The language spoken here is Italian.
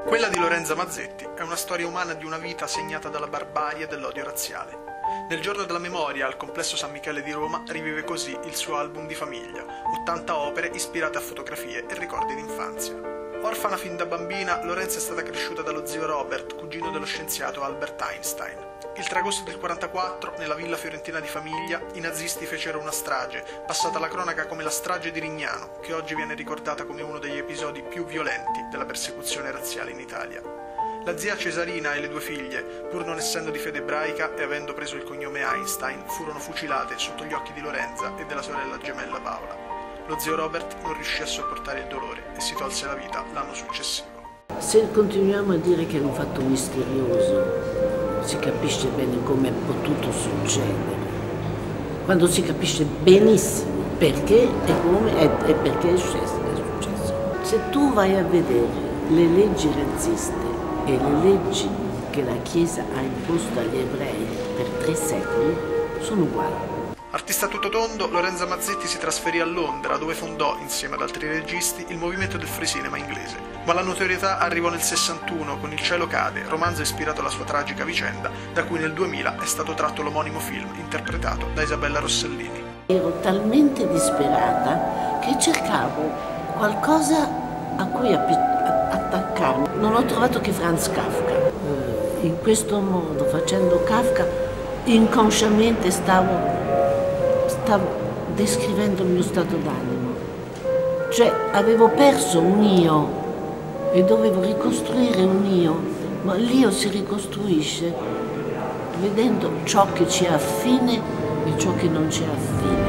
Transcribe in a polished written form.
Quella di Lorenza Mazzetti è una storia umana di una vita segnata dalla barbarie e dall'odio razziale. Nel giorno della memoria al complesso San Michele di Roma rivive così il suo album di famiglia, 80 opere ispirate a fotografie e ricordi d'infanzia. Orfana fin da bambina, Lorenza è stata cresciuta dallo zio Robert, cugino dello scienziato Albert Einstein. Il 3 agosto del 1944, nella villa fiorentina di famiglia, i nazisti fecero una strage, passata alla cronaca come la strage di Rignano, che oggi viene ricordata come uno degli episodi più violenti della persecuzione razziale in Italia. La zia Cesarina e le due figlie, pur non essendo di fede ebraica e avendo preso il cognome Einstein, furono fucilate sotto gli occhi di Lorenza e della sorella gemella Paola. Lo zio Robert non riuscì a sopportare il dolore e si tolse la vita l'anno successivo. Se continuiamo a dire che è un fatto misterioso, si capisce bene come è potuto succedere. Quando si capisce benissimo perché e come e perché è successo. Se tu vai a vedere le leggi razziste e le leggi che la Chiesa ha imposto agli ebrei per 3 secoli sono uguali. Artista tutto tondo, Lorenza Mazzetti si trasferì a Londra, dove fondò, insieme ad altri registi, il movimento del free cinema inglese. Ma la notorietà arrivò nel 61 con Il cielo cade, romanzo ispirato alla sua tragica vicenda, da cui nel 2000 è stato tratto l'omonimo film interpretato da Isabella Rossellini. Ero talmente disperata che cercavo qualcosa a cui attaccarmi. Non ho trovato che Franz Kafka. In questo modo, facendo Kafka, inconsciamente stavo descrivendo il mio stato d'animo. Cioè, avevo perso un io e dovevo ricostruire un io, ma l'io si ricostruisce vedendo ciò che ci è affine e ciò che non ci è affine.